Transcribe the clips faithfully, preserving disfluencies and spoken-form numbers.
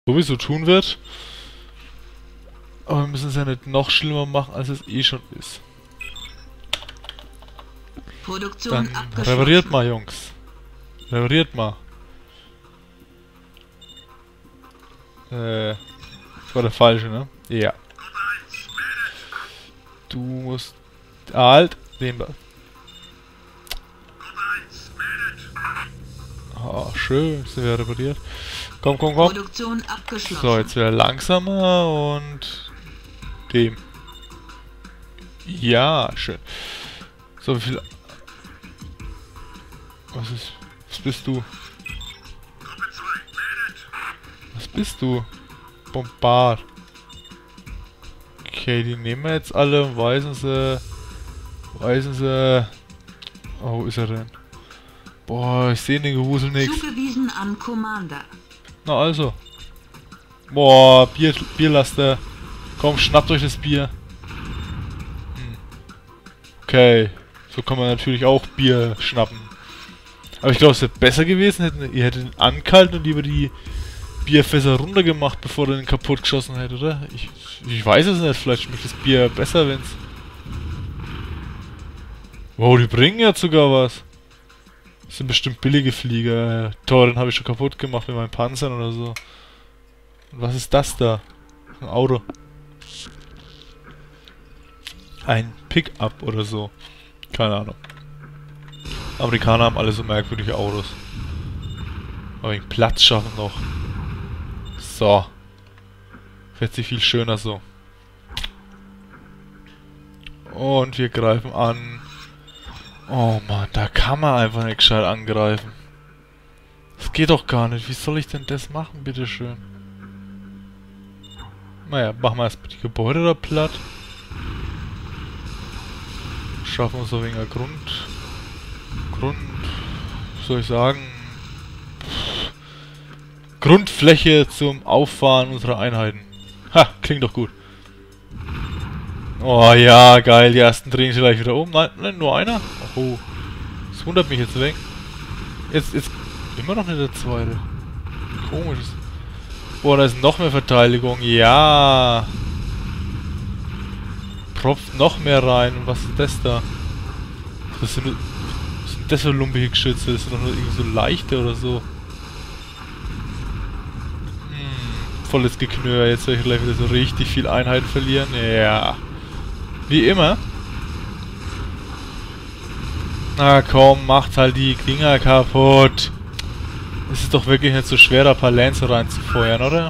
sowieso tun wird. Aber wir müssen es ja nicht noch schlimmer machen, als es eh schon ist. Produktion Dann repariert mal, Jungs. Repariert mal. Äh, das war der falsche, ne? Ja. Du musst... Halt, den da. Ah, schön, sind wir repariert. Komm, komm, komm. Produktion abgeschlossen. So, jetzt wieder langsamer und... dem. Ja, schön. So, wie viel... Was ist... Was bist du? Was bist du? Bombard. Okay, die nehmen wir jetzt alle und weisen sie... Weisen sie... Oh, wo ist er denn? Boah, ich sehe den Gewusel nix. Zugewiesen an Commander. Na also. Boah, Bier, Bierlaster. Komm, schnappt euch das Bier. Hm. Okay. So kann man natürlich auch Bier schnappen. Aber ich glaube, es wäre besser gewesen, hätten, ihr hättet ihn angehalten und lieber die Bierfässer runtergemacht, bevor ihr den kaputt geschossen hättet, oder? Ich, ich weiß es nicht, vielleicht schmeckt das Bier besser, wenn's... Wow, die bringen jetzt sogar was. Das sind bestimmt billige Flieger. Toll, den habe ich schon kaputt gemacht mit meinen Panzern oder so. Und was ist das da? Ein Auto. Ein Pickup oder so. Keine Ahnung. Amerikaner haben alle so merkwürdige Autos. Aber wegen Platz schaffen noch. So. Fährt sich viel schöner so. Und wir greifen an. Oh Mann, da kann man einfach nicht gescheit angreifen. Das geht doch gar nicht. Wie soll ich denn das machen, bitteschön? Naja, machen wir erstmal die Gebäude da platt. Schaffen wir so wegen der Grund... Grund... soll ich sagen... Grundfläche zum Auffahren unserer Einheiten. Ha, klingt doch gut. Oh ja, geil, die ersten drehen sich gleich wieder um. Nein, nein, nur einer? Oh, das wundert mich jetzt weg. Jetzt, jetzt, immer noch nicht der zweite. Komisch. Boah, da ist noch mehr Verteidigung. Ja. Propft noch mehr rein. Und was ist das da? Das sind, was sind das für lumpige Geschütze? Das sind doch nur irgendwie so leichte oder so. Hm, volles Geknöhr. Jetzt soll ich gleich wieder so richtig viel Einheiten verlieren. Ja. Wie immer. Na komm, macht halt die Dinger kaputt. Es ist doch wirklich nicht so schwer, da ein paar Lancer reinzufeuern, oder?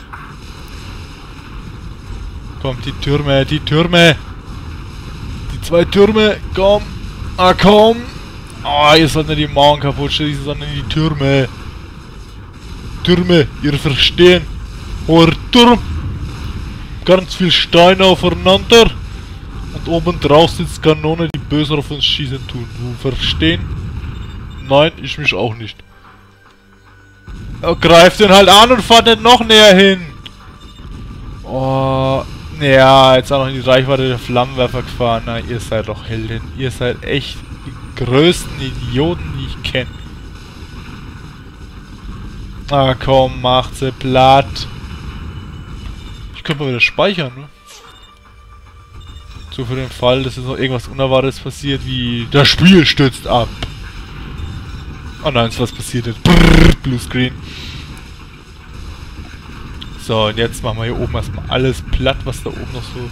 Kommt, die Türme, die Türme. Die zwei Türme, komm. Ah, komm. Ah, oh, ihr sollt nicht die Mauern kaputt schießen, sondern die Türme. Türme, ihr verstehen. Hoher Turm. Ganz viel Steine aufeinander. Und oben drauf sitzt Kanone, die böse auf uns schießen tun. Du verstehen? Nein, ich mich auch nicht. Oh, greift den halt an und fahrt nicht noch näher hin. Oh, ja, jetzt auch noch in die Reichweite der Flammenwerfer gefahren. Na, ihr seid doch Helden. Ihr seid echt die größten Idioten, die ich kenne. Ah, komm, macht sie platt. Ich könnte mal wieder speichern, ne? So für den Fall, dass jetzt noch irgendwas Unerwartetes passiert, wie das Spiel stürzt ab. Oh nein, ist was passiert jetzt. Brrr, Bluescreen. So, und jetzt machen wir hier oben erstmal alles platt, was da oben noch so...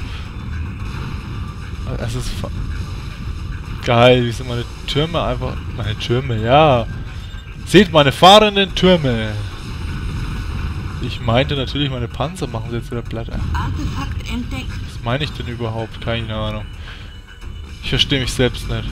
Das ist... Geil, wie sind meine Türme einfach... Meine Türme, ja. Seht meine fahrenden Türme. Ich meinte natürlich, meine Panzer machen sie jetzt wieder platt. Artefakt entdeckt. Was meine ich denn überhaupt? Keine Ahnung. Ich verstehe mich selbst nicht.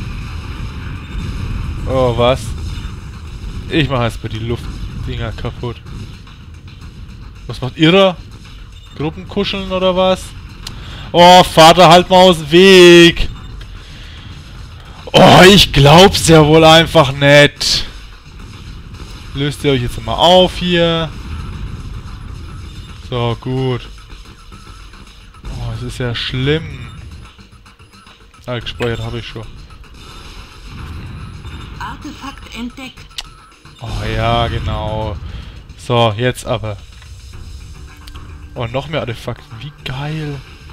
Oh, was? Ich mache erstmal die Luftdinger kaputt. Was macht ihr da? Gruppenkuscheln oder was? Oh, Vater, halt mal aus dem Weg! Oh, ich glaub's ja wohl einfach nicht. Löst ihr euch jetzt mal auf hier. So, gut. Oh, es ist ja schlimm. Ah, gespeichert habe ich schon. Artefakt entdeckt. Oh ja, genau. So, jetzt aber. Oh, noch mehr Artefakte. Wie geil.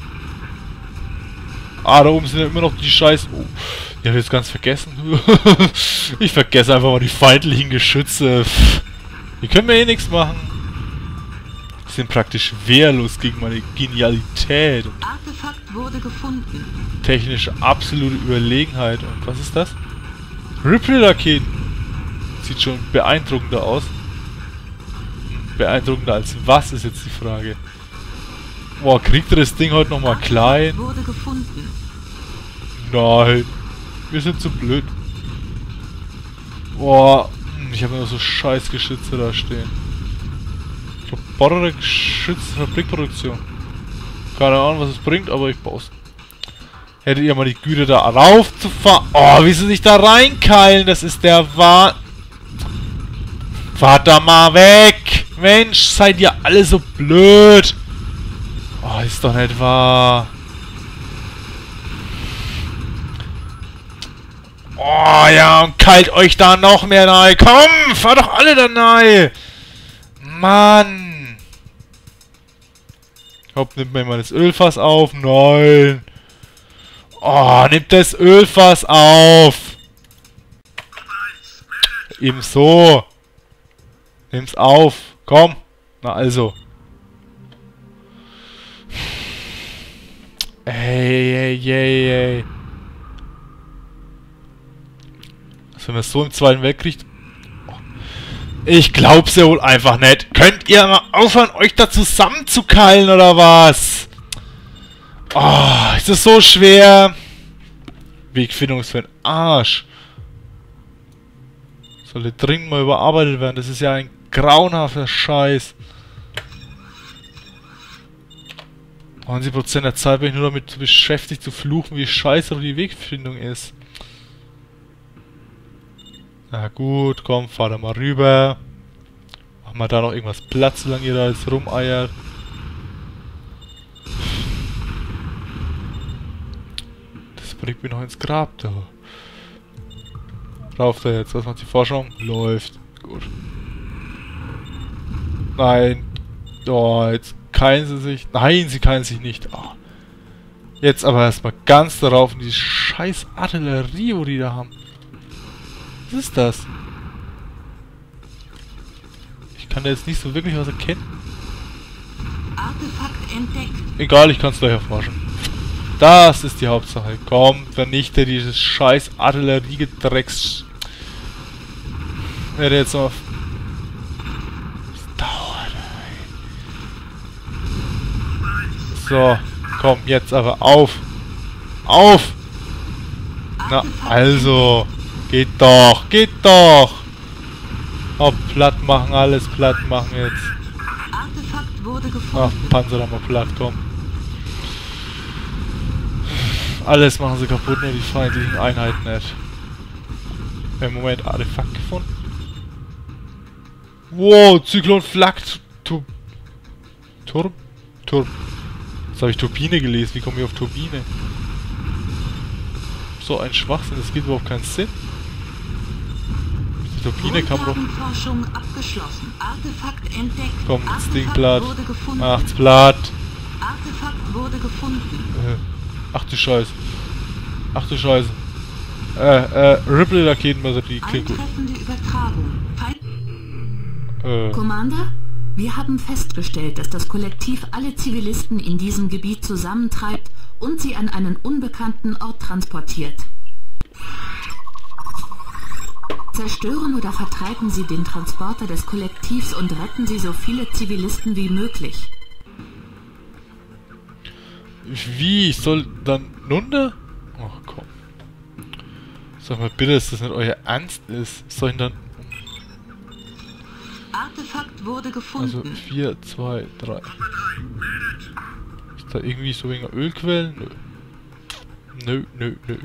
Ah, da oben sind ja immer noch die Scheiß... Oh, ich habe jetzt ganz vergessen. Ich vergesse einfach mal die feindlichen Geschütze. Die können mir eh nichts machen. Die sind praktisch wehrlos gegen meine Genialität. Artefakt wurde gefunden. Technische absolute Überlegenheit. Und was ist das? Ripley-Raketen. Sieht schon beeindruckender aus. Beeindruckender als was, ist jetzt die Frage. Boah, kriegt ihr das Ding heute nochmal klein? Wurde gefunden. Nein. Wir sind zu blöd. Boah, ich habe nur so scheiß Geschütze da stehen. Roboter Geschütz, Fabrikproduktion. Keine Ahnung, was es bringt, aber ich baue es. Hättet ihr mal die Güte da raufzufahren. Oh, wie sie sich da reinkeilen, das ist der Wahn. Fahrt da mal weg! Mensch, seid ihr alle so blöd! Oh, ist doch nicht wahr. Oh ja, und kalt euch da noch mehr rein. Komm, fahrt doch alle da rein. Mann. Hopp, nimmt mir mal das Ölfass auf. Nein. Oh, nimmt das Ölfass auf. Ebenso. Nimm's auf. Komm. Na also. Ey, ey, ey, ey. Also wenn man so im Zweiten Weltkrieg... Ich glaub's ja wohl einfach nicht. Könnt ihr mal aufhören, euch da zusammenzukeilen, oder was? Oh, ist das so schwer? Wegfindung ist für den Arsch. Sollte dringend mal überarbeitet werden. Das ist ja ein grauenhafter Scheiß. neunzig Prozent der Zeit bin ich nur damit beschäftigt zu fluchen, wie scheiße die Wegfindung ist. Na gut, komm, fahr da mal rüber. Machen wir da noch irgendwas Platz, solange ihr da jetzt rumeiert. Das bringt mich noch ins Grab, da. Rauf da jetzt, was macht die Forschung? Läuft. Gut. Nein. Oh, jetzt keilen sie sich. Nein, sie keilen sich nicht. Oh. Jetzt aber erstmal ganz darauf in die scheiß Artillerie, wo die da haben. Was ist das? Ich kann da jetzt nicht so wirklich was erkennen. Artefakt entdeckt. Egal, ich kann es gleich erforschen. Das ist die Hauptsache. Komm, vernichte dieses scheiß Artilleriegedrecks. Werde jetzt noch... Das dauert, ey. So, komm, jetzt aber auf. Auf! Na, also... Geht doch, geht doch! Oh, platt machen, alles platt machen jetzt. Artefakt wurde Ach, gefunden. Panzer da mal platt, komm. Alles machen sie kaputt, nur die feindlichen Einheiten nicht. Im Moment Artefakt gefunden. Wow, Zyklon flackt. Tu Turm? Turm. Jetzt habe ich Turbine gelesen, wie komme ich auf Turbine? So ein Schwachsinn, das gibt überhaupt keinen Sinn. Die Turbine kann man doch... Forschung abgeschlossen. Artefakt entdeckt. Komm, das Artefakt Ding platt. wurde gefunden. Macht's platt. Artefakt wurde gefunden. Äh, ach du Scheiße. Ach du Scheiße. Äh, äh, Ripley-Raketenbatterie klingt gut. Eintreffende Übertragung. Feind Äh, Commander, wir haben festgestellt, dass das Kollektiv alle Zivilisten in diesem Gebiet zusammentreibt und sie an einen unbekannten Ort transportiert. Zerstören oder vertreiben Sie den Transporter des Kollektivs und retten Sie so viele Zivilisten wie möglich. wie? Ich soll dann runter? Ach komm. Sag mal bitte, dass das nicht euer Ernst ist. Soll ich dann... Artefakt wurde Also gefunden. vier, zwei, drei. Ist da irgendwie so wegen Ölquellen? Nö. Nö, nö, nö.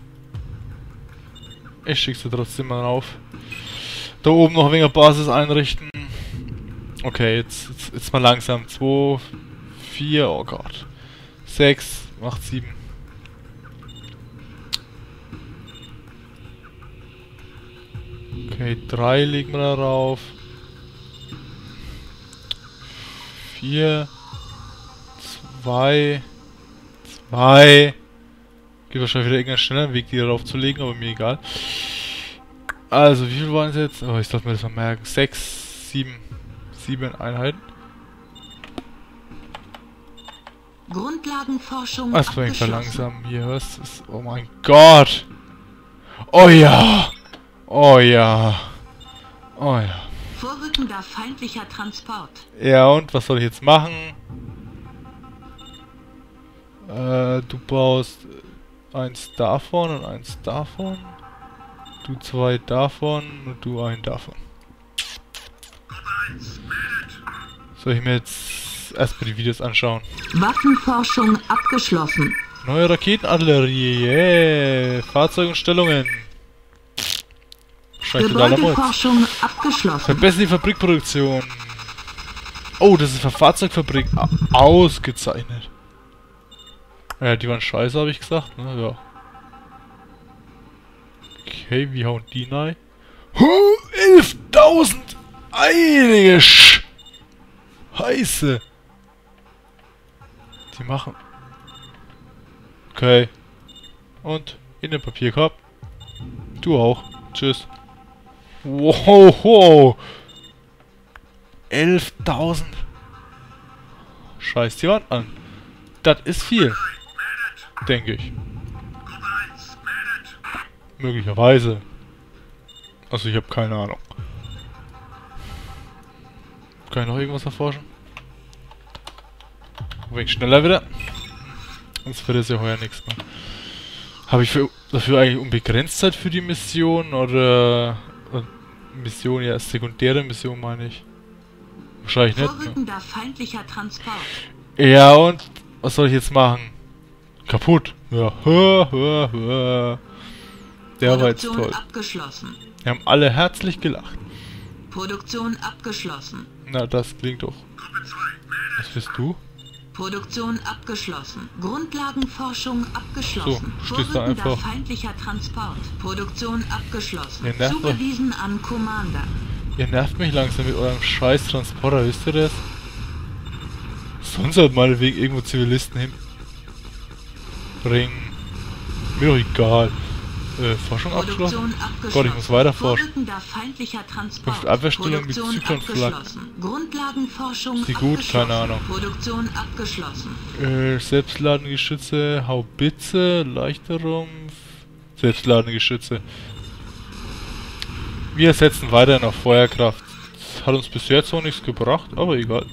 Ich schick sie trotzdem mal rauf. Da oben noch wegen Basis einrichten. Okay, jetzt, jetzt, jetzt mal langsam. zwei, vier, oh Gott. sechs, macht sieben. Okay, drei legen wir da rauf. vier. Zwei. Zwei. Gibt wahrscheinlich wieder irgendeinen schnelleren Weg, die darauf zu legen, aber mir egal. Also, wie viel waren es jetzt? Oh, ich sollte mir das mal merken. Sechs, sieben. Sieben Einheiten. Grundlagenforschung Was bringt abgeschlossen. langsam hier? Was ist. Oh mein Gott! Oh ja! Oh ja! Oh ja! Vorrückender feindlicher Transport. Ja, und was soll ich jetzt machen? Äh, du baust eins davon und eins davon. Du zwei davon und du einen davon. Soll ich mir jetzt erstmal die Videos anschauen? Waffenforschung abgeschlossen. Neue Raketenartillerie, yeah! Fahrzeuge und Stellungen. Wahrscheinlich totaler Mord. Gebäudeforschung abgeschlossen. Verbessern die Fabrikproduktion. Oh, das ist für Fahrzeugfabrik A ausgezeichnet. Ja, die waren scheiße, habe ich gesagt, ne? Ja. Okay, wie hauen die rein? elftausend! Einige Scheiße! Die machen... Okay. Und in den Papierkorb. Du auch. Tschüss. Wow, wow. elftausend. Scheiß die Wand an. Das ist viel. Denke ich. Möglicherweise. Also ich habe keine Ahnung. Kann ich noch irgendwas erforschen? Ein wenig schneller wieder. Sonst wird es ja heuer nichts mehr. Habe ich für, dafür eigentlich unbegrenzt Zeit für die Mission? Oder... oder Mission, ja, sekundäre Mission meine ich. Wahrscheinlich nicht. Ne? Vorrückender feindlicher Transport. Ja, und was soll ich jetzt machen? Kaputt. Ja. Hör, hör, hör. Der war jetzt toll. Abgeschlossen. Wir haben alle herzlich gelacht. Produktion abgeschlossen. Na, das klingt doch. Was bist du? Produktion abgeschlossen. Grundlagenforschung abgeschlossen. So, stehst du Vorrückender einfach. feindlicher Transport. Produktion abgeschlossen. Ihr nervt Zugewiesen an Commander. Ihr nervt mich langsam mit eurem scheiß Transporter, wisst ihr das? Sonst halt meinetwegen irgendwo Zivilisten hinbringen. Mir doch egal. Äh, Forschung abgeschlossen? Gott, ich muss weiter forschen. Fünfte Abwehrstellung mit Zyklonflak. Grundlagenforschung Ist die gut? Keine Ahnung. Produktion abgeschlossen. Äh, selbstladende Geschütze, Haubitze, leichter Rumpf, selbstladende Geschütze. Wir setzen weiterhin auf Feuerkraft. Das hat uns bis jetzt auch nichts gebracht, aber egal.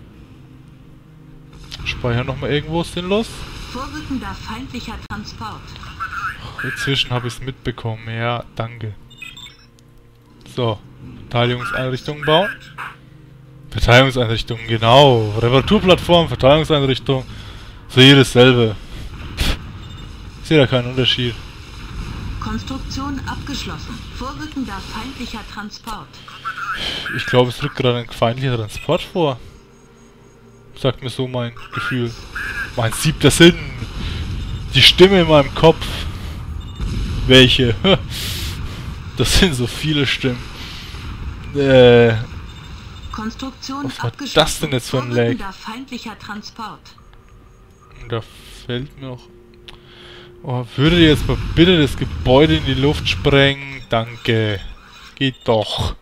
Speichern nochmal irgendwo sinnlos. Vorrückender feindlicher Transport. Inzwischen habe ich es mitbekommen, ja, danke. So, Verteidigungseinrichtungen bauen. Verteidigungseinrichtungen, genau. Reparaturplattform, Verteidigungseinrichtung. So jedes selbe. Pff, ich sehe da keinen Unterschied. Konstruktion abgeschlossen. Vorrückender feindlicher Transport. Ich glaube, es rückt gerade ein feindlicher Transport vor. Sagt mir so mein Gefühl. Mein siebter Sinn. Die Stimme in meinem Kopf. Welche? Das sind so viele Stimmen. Äh. Konstruktion Was war abgeschlossen. das denn jetzt für ein Lag? Vorrückender feindlicher Transport. Da fällt mir noch... Oh, würdet ihr jetzt mal bitte das Gebäude in die Luft sprengen? Danke. Geht doch.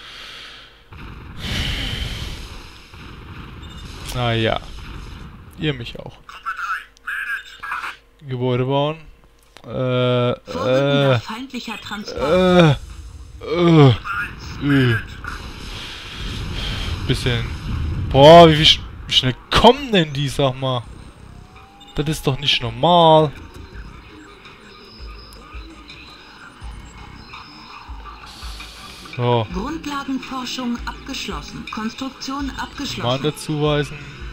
Naja. Ihr mich auch. Gebäude bauen. Äh, Vorrückender äh, feindlicher Transport. äh, äh, äh. Bisschen. Boah, wie, sch wie schnell kommen denn die, sag mal? Das ist doch nicht normal. So. Grundlagenforschung abgeschlossen. Konstruktion abgeschlossen. Commander zuweisen.